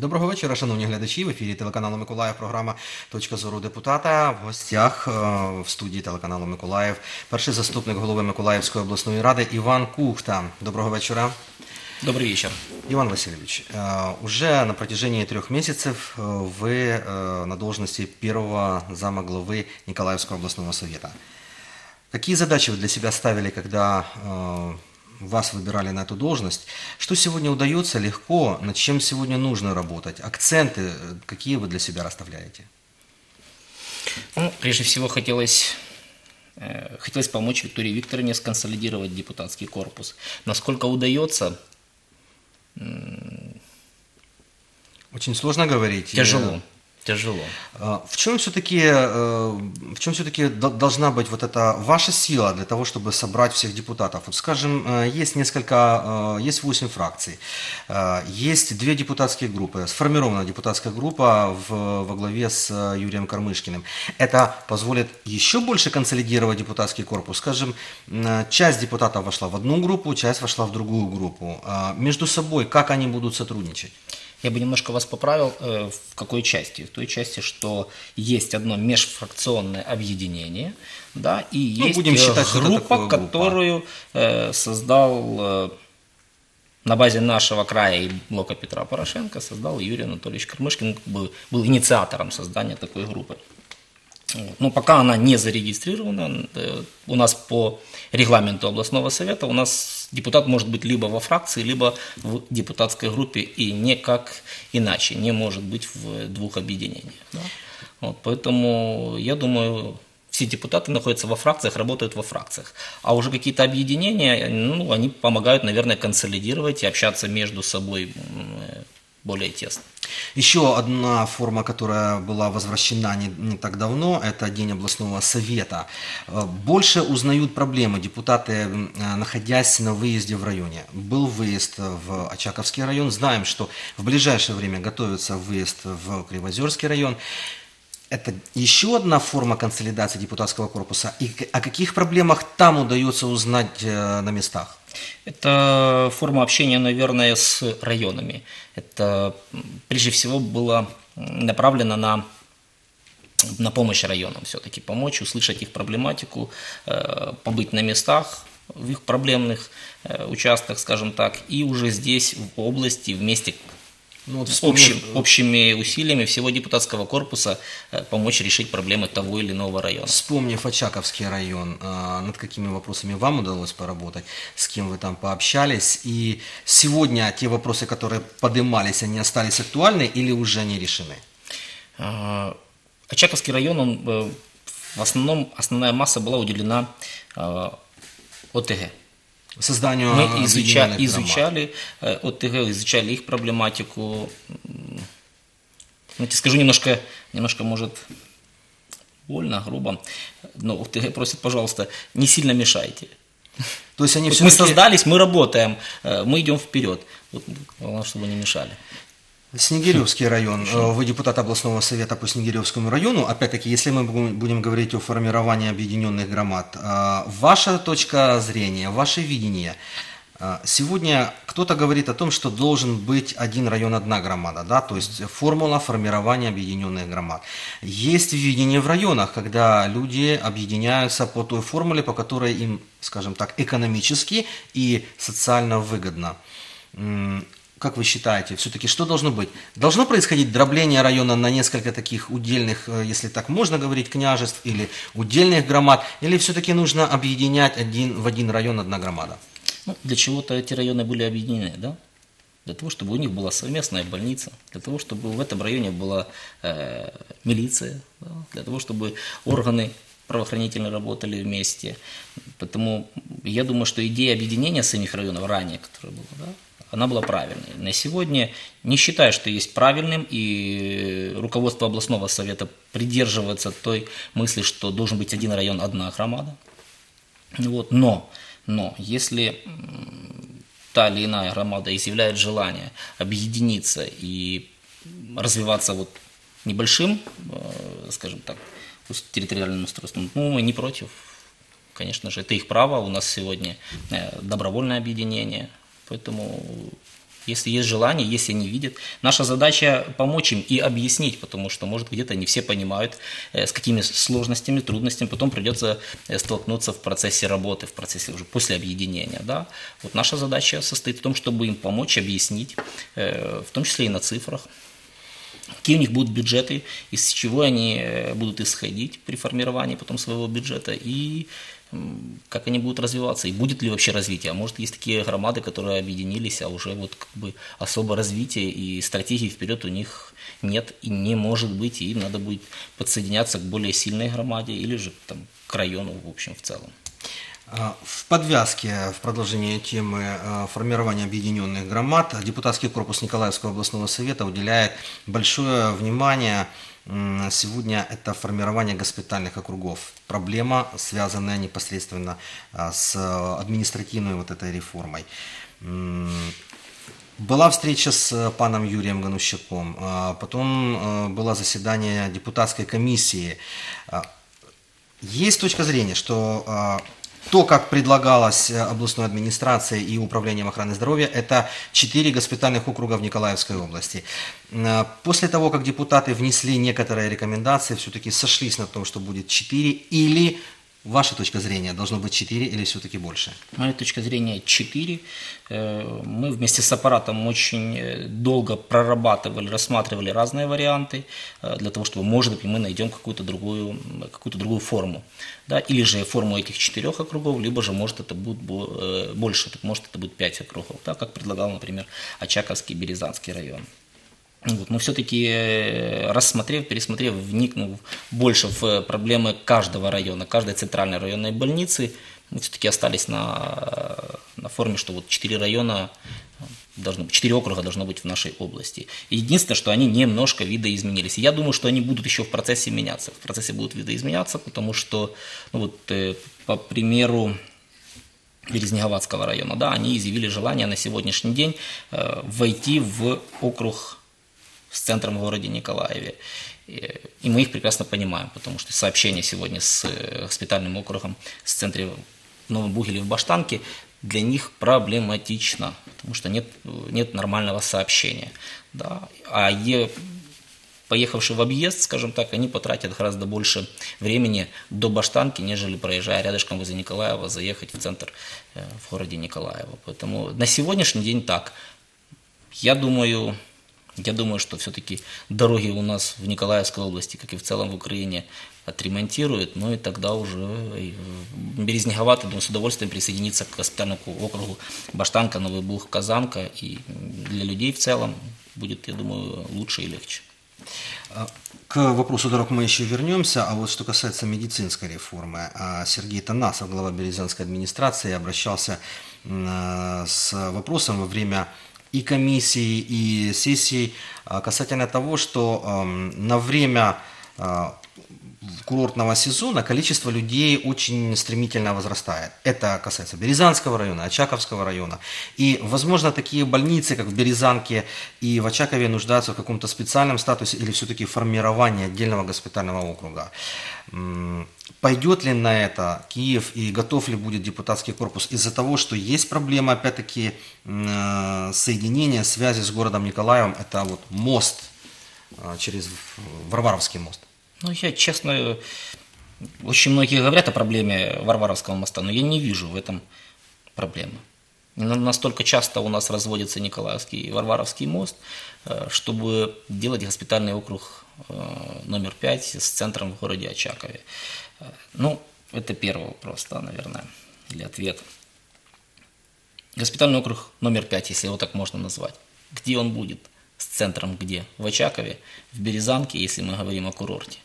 Доброго вечора, шановні глядачі. В ефірі телеканалу Миколаїв, програма «Точка зору депутата». В гостях в студії телеканалу Миколаїв перший заступник голови Миколаївської обласної ради Іван Кухта. Доброго вечора. Добрый вечер. Иван Васильевич, уже на протяжении 3 месяцев вы на должности первого зама главы Николаевского областного совета. Какие задачи вы для себя ставили, когда вас выбирали на эту должность? Что сегодня удается легко, над чем сегодня нужно работать? Акценты какие вы для себя расставляете? Прежде всего хотелось помочь Виктории Викторовне сконсолидировать депутатский корпус. Насколько удается? Очень сложно говорить. Тяжело. В чем все-таки должна быть вот эта ваша сила для того, чтобы собрать всех депутатов? Вот, скажем, есть 8 фракций, есть 2 депутатские группы, сформирована депутатская группа во главе с Юрием Кормышкиным. Это позволит еще больше консолидировать депутатский корпус? Скажем, часть депутатов вошла в одну группу, часть вошла в другую группу. Между собой как они будут сотрудничать? Я бы немножко вас поправил, в какой части? В той части, что есть одно межфракционное объединение, да, и есть будем считать, группа, которую создал на базе нашего края и блока Петра Порошенко, создал Юрий Анатольевич Кормышкин, был инициатором создания такой группы. Но пока она не зарегистрирована, у нас по регламенту областного совета у нас депутат может быть либо во фракции, либо в депутатской группе, и никак иначе не может быть в 2 объединениях. Да? Вот, поэтому я думаю, все депутаты находятся во фракциях, работают во фракциях. А уже какие-то объединения, они помогают, наверное, консолидировать и общаться между собой более тесно. Еще одна форма, которая была возвращена не так давно, это День областного совета. Больше узнают проблемы депутаты, находясь на выезде в районе. Был выезд в Очаковский район. Знаем, что в ближайшее время готовится выезд в Кривозерский район. Это еще одна форма консолидации депутатского корпуса. И о каких проблемах там удается узнать на местах? Это форма общения, наверное, с районами. Это прежде всего было направлено на помощь районам, все-таки помочь, услышать их проблематику, побыть на местах, в их проблемных участках, скажем так, и уже здесь, в области, вместе общими усилиями всего депутатского корпуса помочь решить проблемы того или иного района. Вспомнив Очаковский район, над какими вопросами вам удалось поработать, с кем вы там пообщались, и сегодня те вопросы, которые поднимались, они остались актуальны или уже не решены? Очаковский район, в основном, основная масса была уделена ОТГ. Созданию Мы изучали ОТГ, изучали их проблематику. Скажу немножко, может, больно, грубо, но ОТГ просит, пожалуйста, не сильно мешайте. То есть они мы создались, мы работаем, мы идем вперед. Главное, чтобы не мешали. Снегиревский район. Вы депутат областного совета по Снегиревскому району. Опять-таки, если мы будем говорить о формировании объединенных громад, ваша точка зрения, ваше видение. Сегодня кто-то говорит о том, что должен быть один район, одна громада, да, то есть формула формирования объединенных громад. Есть видение в районах, когда люди объединяются по той формуле, по которой им, скажем так, экономически и социально выгодно. Как вы считаете, все-таки что должно быть? Должно происходить дробление района на несколько таких удельных, если так можно говорить, княжеств или удельных громад, или все-таки нужно объединять в один район одна громада? Для чего-то эти районы были объединены, да? Для того, чтобы у них была совместная больница, для того, чтобы в этом районе была милиция, да? Для того, чтобы органы правоохранительно работали вместе. Поэтому я думаю, что идея объединения самих районов ранее, которая была, да, она была правильной. На сегодня не считаю, что есть правильным, и руководство областного совета придерживается той мысли, что должен быть один район, одна громада. Вот. Но если та или иная громада изъявляет желание объединиться и развиваться небольшим, скажем так, территориальным устройством, мы не против. Конечно же, это их право. У нас сегодня добровольное объединение. Поэтому Если есть желание, если они видят. Наша задача помочь им и объяснить, потому что, может, где-то не все понимают, с какими сложностями, трудностями потом придется столкнуться в процессе работы, в процессе уже после объединения. Да? Вот наша задача состоит в том, чтобы им помочь, объяснить, в том числе и на цифрах, какие у них будут бюджеты, из чего они будут исходить при формировании потом своего бюджета и как они будут развиваться, и будет ли вообще развитие. А может, есть такие громады, которые объединились, а уже вот как бы особо развития и стратегии вперед у них нет и не может быть, и им надо будет подсоединяться к более сильной громаде или же там, к району в общем в целом. В подвязке, в продолжении темы формирования объединенных громад, депутатский корпус Николаевского областного совета уделяет большое внимание. Сегодня это формирование госпитальных округов. Проблема, связанная непосредственно с административной вот этой реформой. Была встреча с паном Юрием Ганущаком, потом было заседание депутатской комиссии. Есть точка зрения, что то, как предлагалось областной администрацией и управлением охраны здоровья, это 4 госпитальных округа в Николаевской области. После того, как депутаты внесли некоторые рекомендации, все-таки сошлись на том, что будет 4, или ваша точка зрения, должно быть 4 или все-таки больше? Моя точка зрения 4. Мы вместе с аппаратом очень долго прорабатывали, рассматривали разные варианты для того, чтобы, может быть, мы найдем какую-то другую форму. Да? Или же форму этих 4 округов, либо же, может, это будет больше, может, это будет 5 округов, да? Как предлагал, например, Очаковский, Березанский район. Вот, но все-таки рассмотрев, пересмотрев, вникнув больше в проблемы каждого района, каждой центральной районной больницы, мы все-таки остались на форме, что вот 4 района, 4 округа должно быть в нашей области. Единственное, что они немножко видоизменились. И я думаю, что они будут еще в процессе меняться. В процессе будут видоизменяться, потому что, по примеру Березнеговатского района, да, они изъявили желание на сегодняшний день войти в округ с центром в городе Николаеве. И мы их прекрасно понимаем, потому что сообщение сегодня с госпитальным округом, с центром в Новом Бугеле в Баштанке для них проблематично, потому что нет нормального сообщения. Да. Поехавшие в объезд, скажем так, они потратят гораздо больше времени до Баштанки, нежели проезжая рядышком возле Николаева, заехать в центр в городе Николаева. Поэтому на сегодняшний день так. Я думаю, что все-таки дороги у нас в Николаевской области, как и в целом в Украине, отремонтируют, и тогда уже Березнеговатый, думаю, с удовольствием присоединится к госпитальному округу Баштанка, Новый Буг, Казанка, и для людей в целом будет, я думаю, лучше и легче. К вопросу дорог мы еще вернемся, а вот что касается медицинской реформы, Сергей Танасов, глава Березанской администрации, обращался с вопросом во время и комиссии, и сессий касательно того, что на время курортного сезона количество людей очень стремительно возрастает. Это касается Березанского района, Очаковского района. И, возможно, такие больницы, как в Березанке и в Очакове, нуждаются в каком-то специальном статусе или все-таки формировании отдельного госпитального округа. Пойдет ли на это Киев и готов ли будет депутатский корпус из-за того, что есть проблема, опять-таки, соединения, связи с городом Николаевым, это вот мост через Варваровский мост? Я, честно, очень многие говорят о проблеме Варваровского моста, но я не вижу в этом проблемы. Настолько часто у нас разводится Николаевский и Варваровский мост, чтобы делать госпитальный округ номер 5 с центром в городе Очакове. Это первый вопрос, да, наверное, или ответ. Госпитальный округ номер 5, если его так можно назвать. Где он будет? С центром где? В Очакове, в Березанке, если мы говорим о курорте.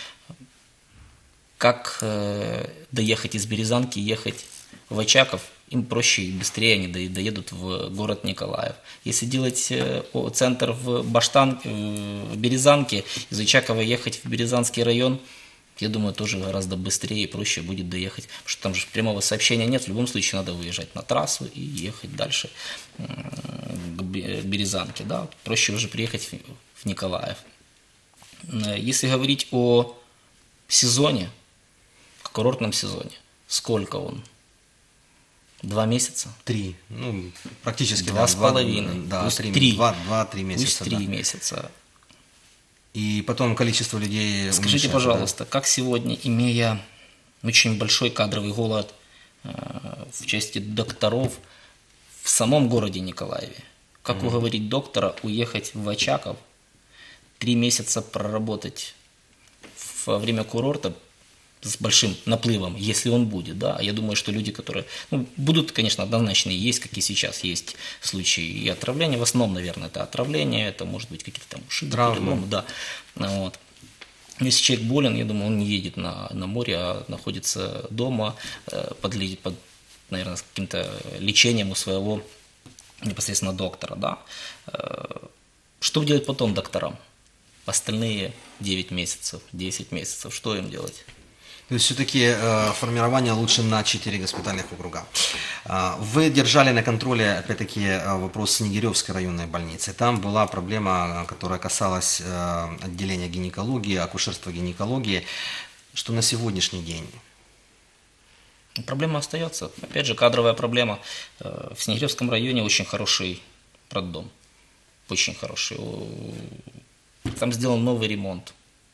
Как доехать из Березанки, ехать в Очаков, им проще и быстрее они доедут в город Николаев. Если делать центр в Березанке, из Очакова ехать в Березанский район, я думаю, тоже гораздо быстрее и проще будет доехать, потому что там же прямого сообщения нет, в любом случае надо выезжать на трассу и ехать дальше к Березанке, да, проще уже приехать в Николаев. Если говорить о сезоне, о курортном сезоне, сколько он 2 месяца. 3, ну, практически, Два с половиной. да, Пусть 3, три. 2-3 Пусть месяца. 3 Да. месяца. И потом количество людей Скажите, уменьшается, пожалуйста, как сегодня, имея очень большой кадровый голод в части докторов в самом городе Николаеве, как уговорить доктора уехать в Очаков, 3 месяца проработать во время курорта с большим наплывом, если он будет, да, я думаю, что люди, которые, ну, будут, конечно, однозначно есть, как и сейчас есть случаи и отравления, в основном, наверное, это отравление, это может быть какие-то там ушибы, Травмы. переломы, да, вот. Если человек болен, я думаю, он не едет на море, а находится дома под, наверное, с каким-то лечением у своего непосредственно доктора, да. Что делать потом докторам? Остальные 9 месяцев, 10 месяцев, что им делать? То есть все-таки формирование лучше на 4 госпитальных округа. Вы держали на контроле, опять-таки, вопрос Снегиревской районной больницы. Там была проблема, которая касалась отделения гинекологии, акушерства гинекологии. Что на сегодняшний день? Проблема остается. Опять же, кадровая проблема. В Снегиревском районе очень хороший роддом. Очень хороший. Там сделан новый ремонт.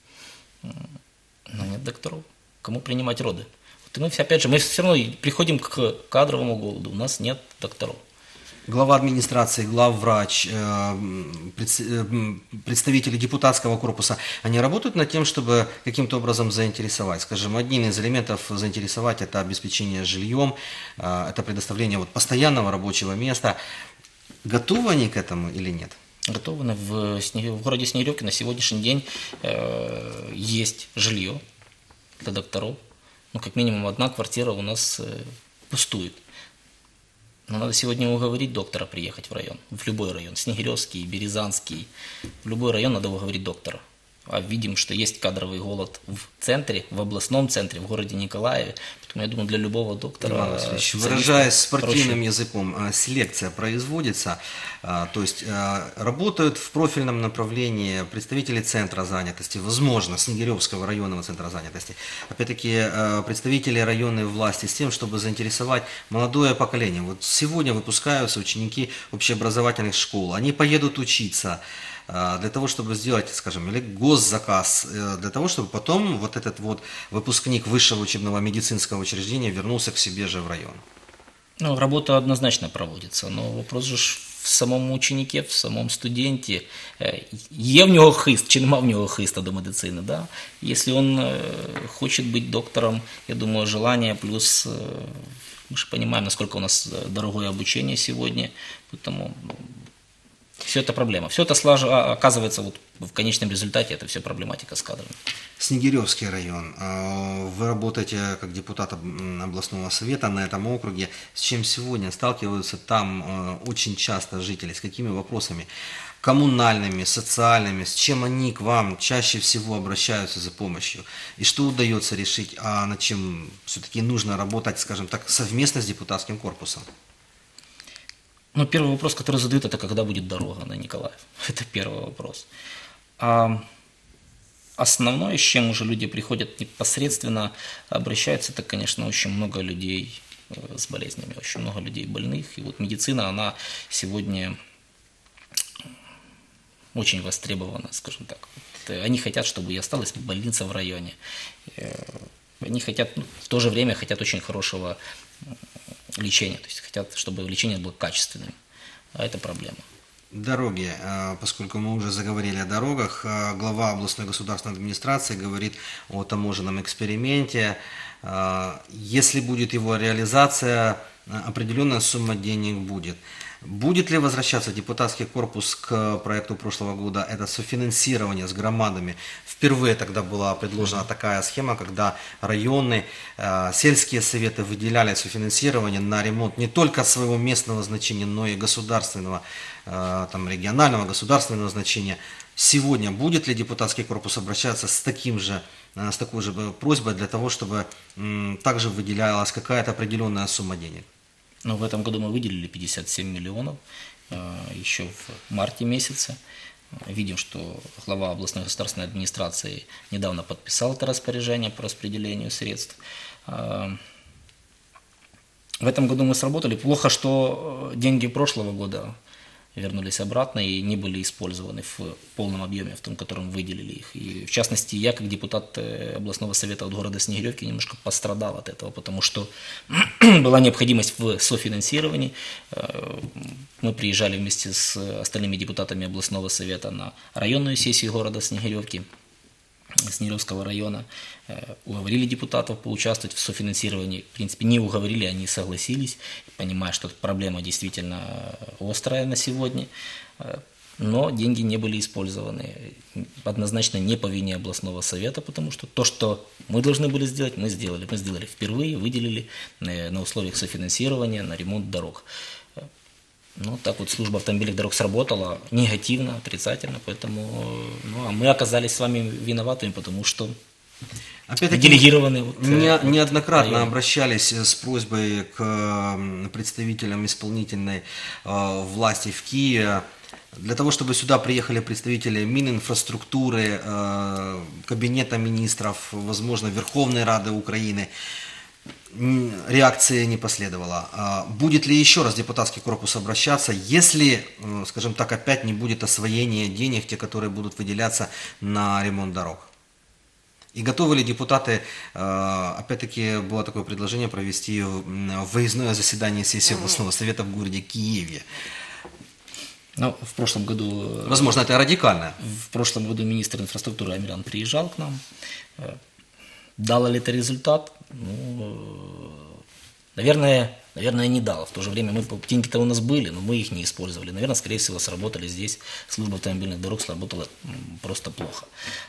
Но нет докторов. Кому принимать роды? Вот и мы, опять же, мы все равно приходим к кадровому голоду. У нас нет докторов. Глава администрации, главврач, представители депутатского корпуса, они работают над тем, чтобы каким-то образом заинтересовать. Скажем, один из элементов заинтересовать – это обеспечение жильем, это предоставление вот постоянного рабочего места. Готовы они к этому или нет? Готовы. В городе Снегиревке на сегодняшний день есть жилье для докторов. Ну, как минимум, одна квартира у нас пустует. Но надо сегодня уговорить доктора приехать в район, в любой район, Снегиревский, Березанский, в любой район надо уговорить доктора. А видим, что есть кадровый голод в центре, в областном центре, в городе Николаеве. Поэтому я думаю, для любого доктора... Иван Васильевич, выражаясь спортивным языком, селекция производится, то есть работают в профильном направлении представители центра занятости, возможно, Снегиревского районного центра занятости, опять-таки представители районной власти с тем, чтобы заинтересовать молодое поколение. Вот сегодня выпускаются ученики общеобразовательных школ, они поедут учиться, для того, чтобы сделать, скажем, или госзаказ, для того, чтобы потом вот этот вот выпускник высшего учебного медицинского учреждения вернулся к себе же в район. Ну, работа однозначно проводится, но вопрос же в самому ученике, в самому студенті. Є в нього хист, чи нема в нього хиста до медицини, да? Если он хочет быть доктором, я думаю, желание плюс... Мы же понимаем, насколько у нас дорогое обучение сегодня, поэтому... Все это проблема. Все это оказывается вот в конечном результате, это все проблематика с кадрами. Снегиревский район. Вы работаете как депутат областного совета на этом округе. С чем сегодня сталкиваются там очень часто жители? С какими вопросами? Коммунальными, социальными? С чем они к вам чаще всего обращаются за помощью? И что удается решить, а над чем все-таки нужно работать, скажем так, совместно с депутатским корпусом? Ну, первый вопрос, который задают, это когда будет дорога на Николаев. Это первый вопрос. А основное, с чем уже люди приходят непосредственно, обращаются, это, конечно, очень много людей с болезнями, очень много людей больных. И вот медицина, она сегодня очень востребована, скажем так. Они хотят, чтобы и осталась больница в районе. Они хотят, в то же время хотят очень хорошего лечения, то есть хотят, чтобы лечение было качественным, а это проблема. Дороги, поскольку мы уже заговорили о дорогах, глава областной государственной администрации говорит о таможенном эксперименте. Если будет его реализация, определенная сумма денег будет. Будет ли возвращаться депутатский корпус к проекту прошлого года? Это софинансирование с громадами. Впервые тогда была предложена такая схема, когда районы, сельские советы выделяли софинансирование на ремонт не только своего местного значения, но и государственного, там, регионального, государственного значения. Сегодня будет ли депутатский корпус обращаться с такой же просьбой для того, чтобы также выделялась какая-то определенная сумма денег? Но в этом году мы выделили 57 миллионов еще в марте месяце. Видим, что глава областной государственной администрации недавно подписал это распоряжение по распределению средств. В этом году мы сработали. Плохо, что деньги прошлого года вернулись обратно и не были использованы в полном объеме, в том, котором выделили их. И в частности, я, как депутат областного совета от города Снегиревки, немножко пострадал от этого, потому что была необходимость в софинансировании. Мы приезжали вместе с остальными депутатами областного совета на районную сессию города Снегиревки, Снегиревского района, уговорили депутатов поучаствовать в софинансировании. В принципе, не уговорили, они согласились, понимая, что проблема действительно острая на сегодня, но деньги не были использованы. Однозначно не по вине областного совета, потому что то, что мы должны были сделать, мы сделали. Мы сделали впервые, выделили на условиях софинансирования на ремонт дорог. Ну, так вот служба автомобильных дорог сработала негативно, отрицательно, поэтому а мы оказались с вами виноватыми, потому что Опять-таки, делегированы. неоднократно району. обращались с просьбой к представителям исполнительной власти в Киеве, для того, чтобы сюда приехали представители Мининфраструктуры, Кабинета министров, возможно, Верховной Рады Украины. Реакции не последовало. Будет ли еще раз депутатский корпус обращаться, если, скажем так, опять не будет освоения денег, те, которые будут выделяться на ремонт дорог? И готовы ли депутаты, опять-таки было такое предложение провести выездное заседание сессии областного совета в городе Киеве? Ну, в прошлом году... Возможно, это радикально. В прошлом году министр инфраструктуры Амиран приезжал к нам. Дало ли это результат? Ну, наверное, не дало. В то же время деньги-то у нас были, но мы их не использовали. Наверное, скорее всего, сработали здесь. Служба автомобильных дорог сработала просто плохо.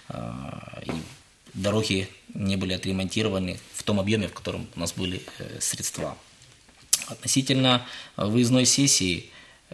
И дороги не были отремонтированы в том объеме, в котором у нас были средства. Относительно выездной сессии,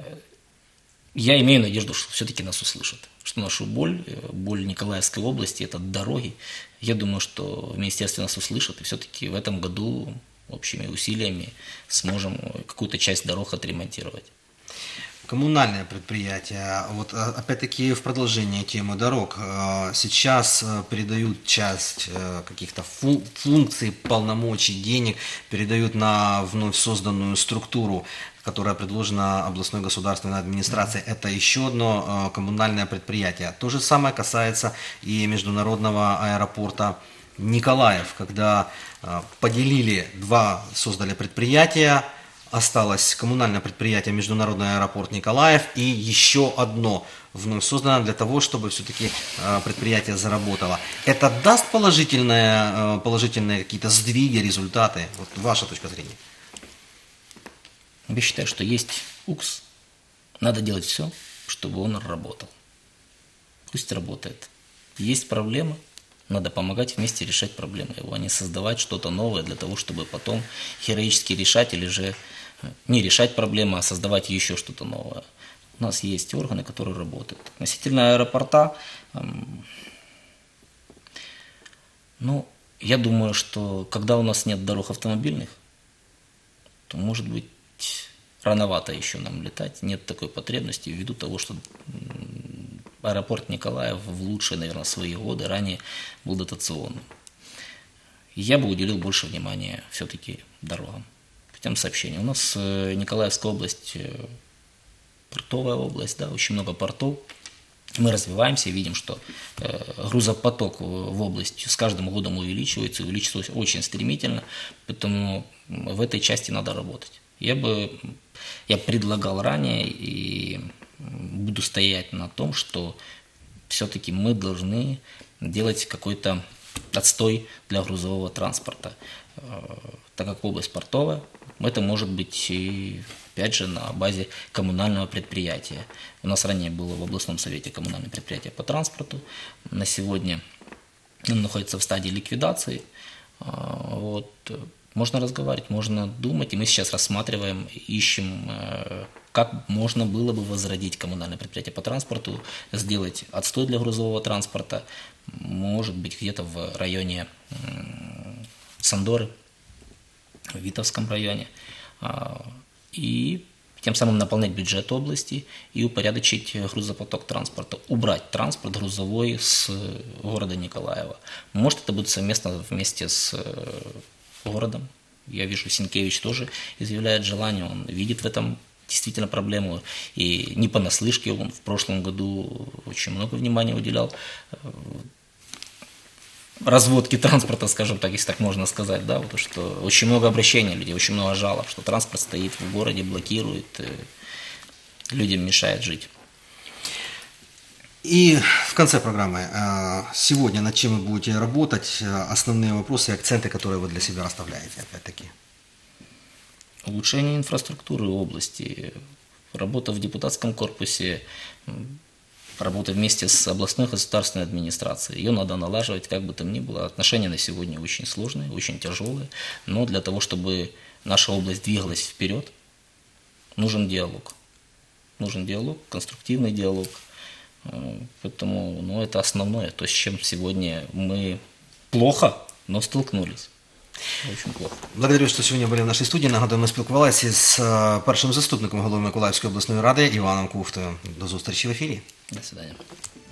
я имею надежду, что все-таки нас услышат. Что нашу боль Николаевской области, это дороги. Я думаю, что в министерстве нас услышат, и все-таки в этом году общими усилиями сможем какую-то часть дорог отремонтировать. Коммунальное предприятие, вот опять-таки в продолжение темы дорог, сейчас передают часть каких-то функций, полномочий, денег, передают на вновь созданную структуру, которая предложена областной государственной администрацией. Это еще одно коммунальное предприятие. То же самое касается и международного аэропорта Николаев, когда создали предприятия. Осталось коммунальное предприятие «Международный аэропорт Николаев» и еще одно вновь создано для того, чтобы все-таки предприятие заработало. Это даст положительные какие-то сдвиги, результаты? Вот ваша точка зрения. Я считаю, что есть УКС, надо делать все, чтобы он работал. Пусть работает. Есть проблемы, надо помогать вместе решать проблемы его, а не создавать что-то новое для того, чтобы потом героически решать или же не решать проблемы, а создавать еще что-то новое. У нас есть органы, которые работают. Относительно аэропорта, я думаю, что когда у нас нет дорог автомобильных, то, может быть, рановато еще нам летать, нет такой потребности ввиду того, что аэропорт Николаев в лучшие, наверное, свои годы ранее был дотационным. Я бы уделил больше внимания все-таки дорогам, путем сообщения. У нас Николаевская область, портовая область, да, очень много портов. Мы развиваемся, видим, что грузопоток в область с каждым годом увеличивается очень стремительно, поэтому в этой части надо работать. Я предлагал ранее и буду стоять на том, что все-таки мы должны делать какой-то отстой для грузового транспорта. Так как область портовая, это может быть и, опять же, на базе коммунального предприятия. У нас ранее было в областном совете коммунальное предприятие по транспорту. На сегодня оно находится в стадии ликвидации. Можно разговаривать, можно думать, и мы сейчас рассматриваем, ищем, как можно было бы возродить коммунальное предприятие по транспорту, сделать отстой для грузового транспорта, может быть, где-то в районе Сандоры, в Витовском районе, и тем самым наполнять бюджет области и упорядочить грузопоток транспорта, убрать транспорт грузовой с города Николаева. Может, это будет совместно вместе с городом, Я вижу, Синкевич тоже изъявляет желание, он видит в этом действительно проблему. И не понаслышке, он в прошлом году очень много внимания уделял разводке транспорта, скажем так, если так можно сказать, да, потому что очень много обращений людей, очень много жалоб, что транспорт стоит в городе, блокирует, людям мешает жить. И в конце программы, сегодня над чем вы будете работать, основные вопросы и акценты, которые вы для себя расставляете, опять-таки? Улучшение инфраструктуры области, работа в депутатском корпусе, работа вместе с областной государственной администрацией. Ее надо налаживать, как бы там ни было. Отношения на сегодня очень сложные, очень тяжелые, но для того, чтобы наша область двигалась вперед, нужен диалог. Нужен диалог, конструктивный диалог. Поэтому это основное, то, с чем сегодня мы плохо, но столкнулись. Очень плохо. Благодарю, що сьогодні були в нашій студії. Нагадую, ми спілкувалися з першим заступником голови Миколаївської обласної ради Іваном Куфтою. До зустрічі в ефірі. До свидания.